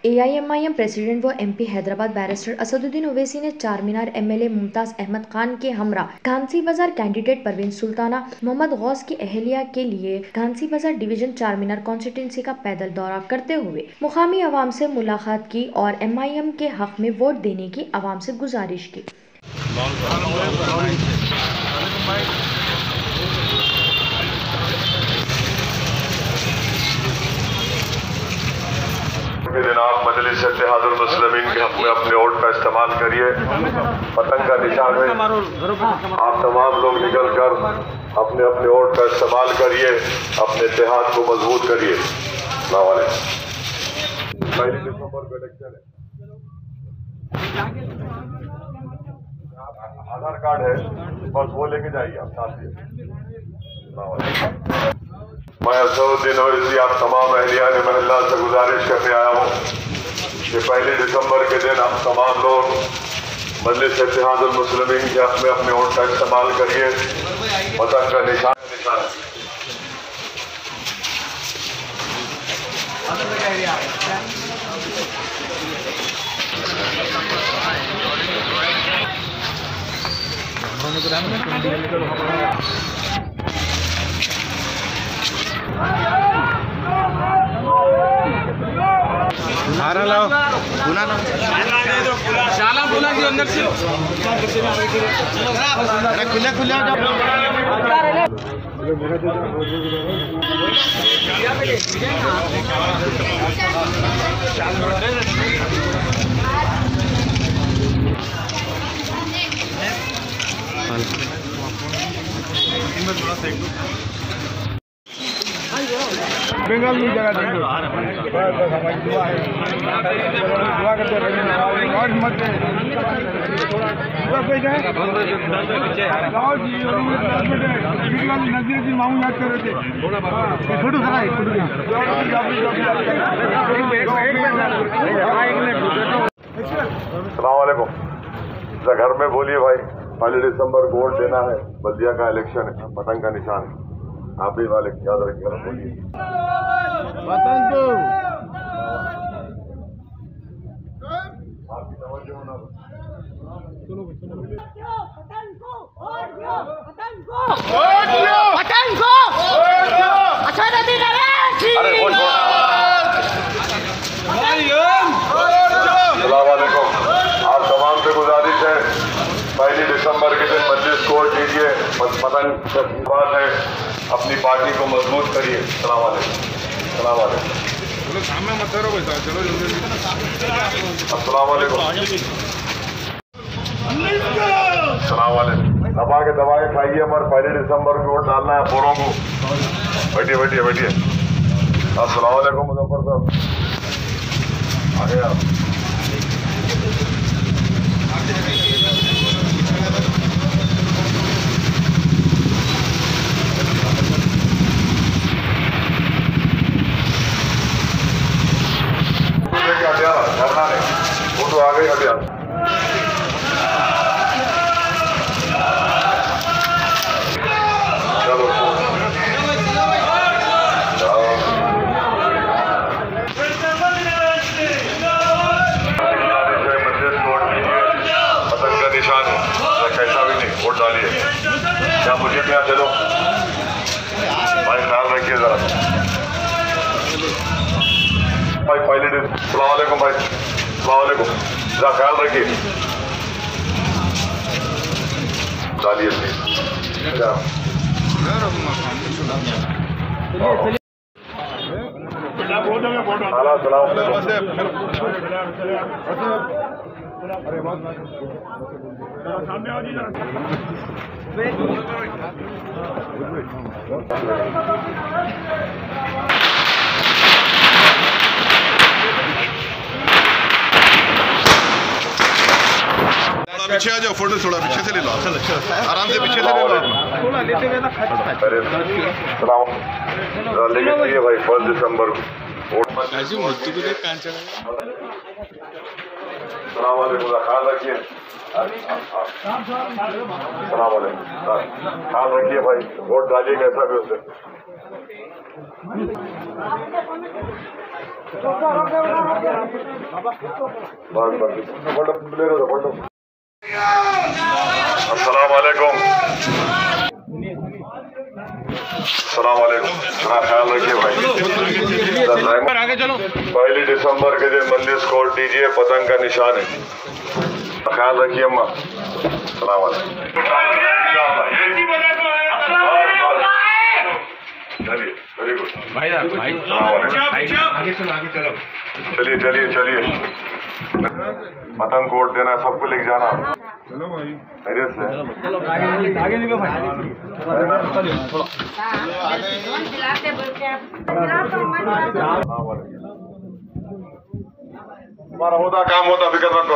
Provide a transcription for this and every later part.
AIMIM president व MP Hyderabad barrister Asaduddin Owaisi ने Charminar MLA Mumtaz Ahmad Khan के हमरा घांसी बाजार कैंडिडेट परवीन सुल्ताना मोहम्मद गौस की अहलिया के लिए घांसी बाजार डिवीजन चारमीनार कॉन्स्टिट्यूंसी का पैदल दौरा करते हुए मुकामी अवाम से मुलाकात की और MIM के हक में वोट देने की अवाम से गुजारिश की। जनाब मजलिस इत्तेहादुल मुस्लिमीन के हक में अपने वोट का इस्तेमाल करिए। पतंग का निशान है, आप तमाम लोग निकल कर अपने अपने वोट का इस्तेमाल करिए, अपने इत्तेहाद को मजबूत करिए। पहली दिसंबर को इलेक्शन है, आधार कार्ड है, बस वो लेके जाइए आप साथ ही। मैं असदुद्दीन ओवैसी आप तमाम अहलियान महल्ला से गुजारिश करने आया हूँ कि 1 दिसंबर के दिन आप तमाम लोग मजलिस इत्तेहादुल मुस्लिमीन के हक में अपने वोट का इस्तेमाल करिए। पतंग का निशान शाला बोला कि अंदर से खुला खुला बंगाल में जगह देंगे। दुआ करते रहेंगे और मत नजदीक मामू याद कर रहे थे छोटू सलाम। घर में बोलिए भाई, 1 दिसंबर को वोट देना है, बल्दिया का इलेक्शन है, पतंग का निशान है, आप भी वाले याद रखिएगा। बोलिए आपकी तवज्जो होना। आप तमाम से गुजारिश है, 1 दिसंबर के दिन मजलिस को वोट दीजिए। पतंग की बात है, अपनी पार्टी को मजबूत करिए। सलाम वालेकुम। दबा के खाइए, हमारे 1 दिसंबर को वोट डालना है पूरों को। बैठिए। अस्सलाम वालेकुम मुजफ्फर साहब, आगे आप। करना नहीं, वो तो आ गई हटिया। चलो पतंग का निशान है, कैसा भी नहीं, वोट डालिए। क्या मुझे क्या चलो भाई, ख्याल रखिए जरा भाई। 1 दिन सलाम भाई, सलाम, जरा ख्याल रखिए, डालिए पीछे आ जाओ, फोटो थोड़ा पीछे से ले लो, आराम से पीछे से ले लो। लेकिन भाई 1 दिसंबर को ख्याल रखिए, ख्याल रखिए भाई, वोट डालिए कैसा भी उसे। अस्सलामुअलैकुम। थोड़ा ख्याल रखिए भाई। आगे चलो। 1 दिसंबर के दिन मजलिस को दीजिए, पतंग का निशान है, ख्याल रखिए अम्मा। सलाम वेरी गुड भाई आगे चलो। चलिए पतंग कोट देना, सबको लेके जाना। चलो भाई, खैरियत से आगे निकलो भाई। हमारा होता काम होता, फिक्र रखो।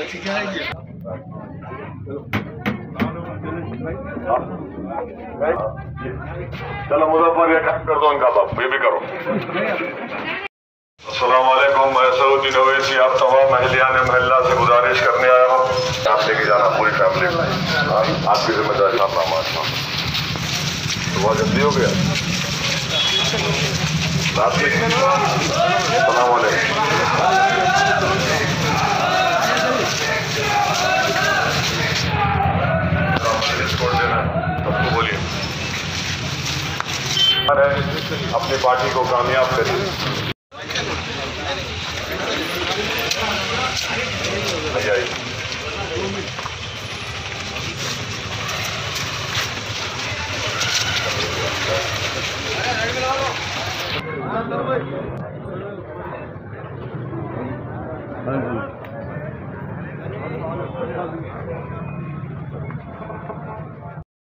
चलो मुजफ्फर, ये काम कर दो इनका बाप, ये भी करो। अस्सलामुअलैकुम, मैं असदुद्दीन ओवैसी आप तमाम अहलियान महल्ला से गुजारिश करने आया हूँ, आप लेके जाना पूरी फैमिली को। आपकी जिम्मेदारी आप नाम तो बहुत जल्दी हो गया। अस्सलामुअलैकुम। सबको बोलिए अपनी पार्टी को कामयाब करिए।